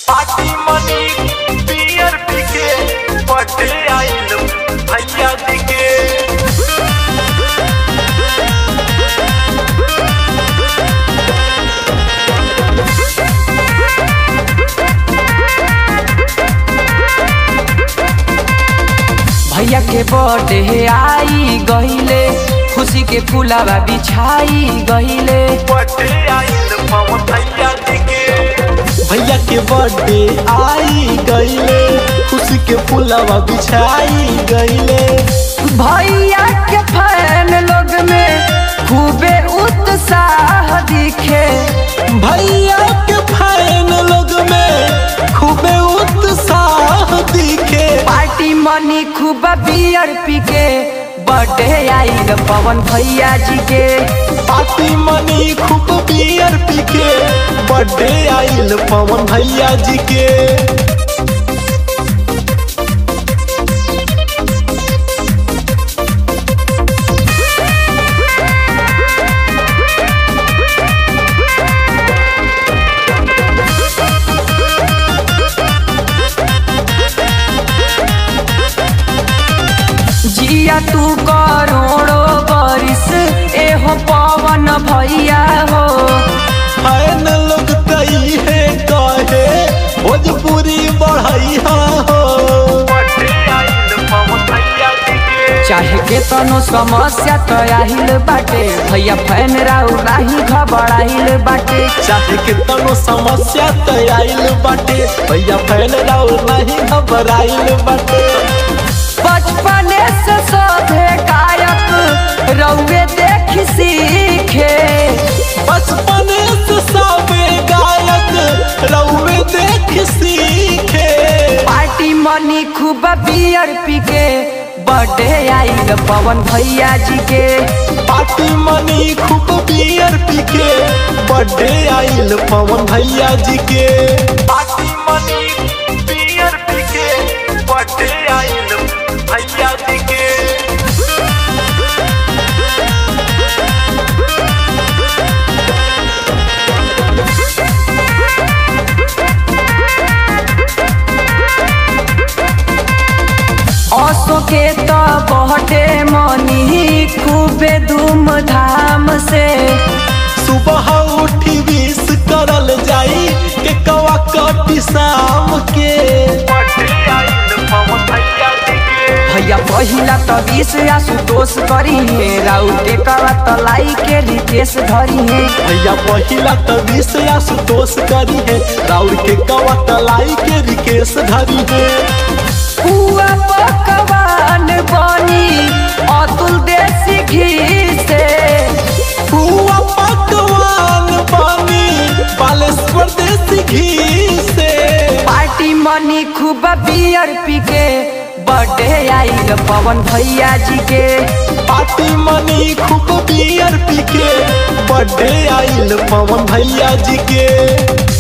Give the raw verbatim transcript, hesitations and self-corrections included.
Party मनी beer पी के birthday आइल भैया जी के। भैया के बर्थडे आई गहिले, खुशी के फुलावा बिछाई गहिले। बर्थडे आइल पवन भैया जी के। भैया के बर्थडे आई गईले, खुशी के फुलावा बिछाई गईले। भैया के फैन लोग में खूबे उत्साह दिखे। भैया के फैन लोग में खूबे उत्साह दिखे। पार्टी मनी खूब बियर पी के बर्थडे आइल पवन भैया जी के। पार्टी मनी खूब बियर पी के बर्थडे आइल पवन भैया जी के। जिया तू करोड़ो बरिस एहो पवन भैया हो। फैन लोग कई है कहे भोजपुरी बढ़ैया हो। बर्थडे आइल पवन भैया जी के। चाहे के तनो समस्या तो आहिल बाटे, भैया फैन राउ नाही घबराइल बाटे। चाहे के तनो समस्या तो आइल बाटे, भैया फैन राउ नहीं घबराइल बाटे। बचपने से सभे गायक रउए देख सीखे। बचपने से सबे गायक रउए देख सीखे। पार्टी मनी खूब बियर पी के बर्थडे आइल पवन भैया जी के। पार्टी मनी खूब बियर पी के बर्थडे आइल पवन भैया जी के। पार्टी मनी बियर पी के बर्थडे आइल भैया जी के। असो के तो बर्थडे मनी खूबे धूमधाम से। सुबह उठी विश करल जाई के कवा कटी शाम के। बर्थडे आइल पवन भैया जी के। भैया पहिला तो बीस आशुतोष करी है, राउ के कवा तो लाई के रिकेश धरी है। भैया पहिला तो विश आशुतोष करी है, राउर के कवा तलाई के रिकेश धरी है। हुआ पकवान बनी अतुल देसी घी से। हुआ पकवान बनी बालेश्वर देसी घी से। पार्टी मनी खूब बियर पी के बर्थडे आइल पवन भैया जी के। पार्टी मनी खूब बियर पी के बर्थडे आइल पवन भैया जी के।